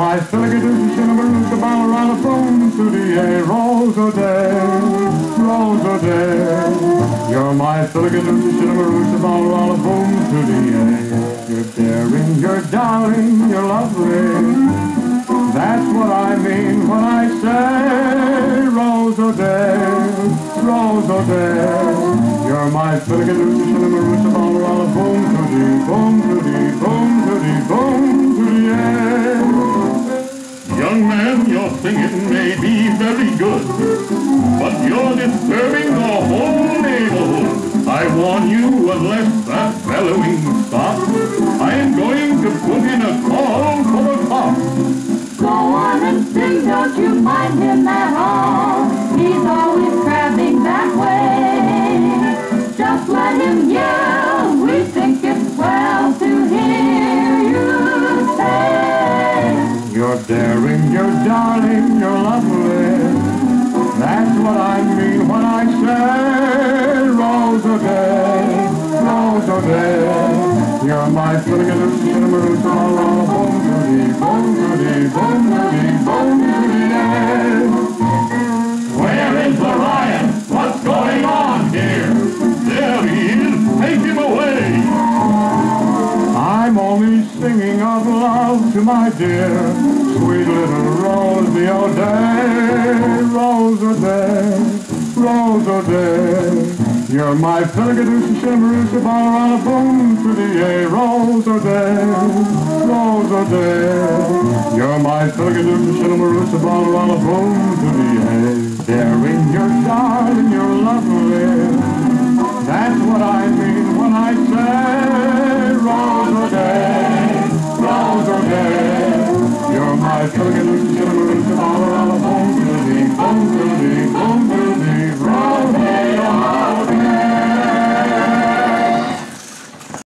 my filligadoo, shinnamaroosa, ballerina, boom, to the A, rose a day, rose a day. You're my filligadoo, shinnamaroosa, ballerina, boom, to the A. You're daring, you're darling, you're lovely. That's what I mean when I say rose a day, rose a day. You're my filligadoo, shinnamaroosa, ballerina, boom, to the, boom, to the, boom, to the, boom, to the A. Young man, your singing may be very good, but you're disturbing the whole neighborhood. I warn you, unless that bellowing stops, I am going to put in a call for the cops. Go on and sing, don't you mind him at all. He's always crabbing that way. Just let him yell, we think it's swell to hear you say. You're daring, you're darling, you're lovely. That's what I mean when I say rose a day, rose a day. You're my filligadoo, shinnamaroosa, ballerina, boom, to the, boom, to the, boom, to the, boom, to the A. Where is the riot? What's going on here? There he is. Take him away. I'm only singing of love to my dear, sweet little Rosie O'Day, Rose O'Day, Rose O'Day. You're my filligadoo, shinnamaroosa, ballerina, boom, to the A, Rose O'Day, Rose O'Day. You're my filligadoo, shinnamaroosa, ballerina, boom, to the A. Daring, you're darling, you're lovely. That's what I mean